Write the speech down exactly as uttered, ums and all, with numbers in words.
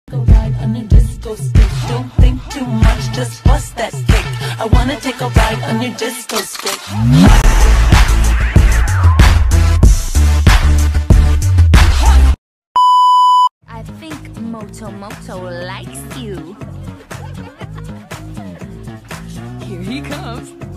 Go ride on your disco stick. Don't think too much, just bust that stick. I wanna take a ride on your disco stick. I think Moto Moto likes you. Here he comes.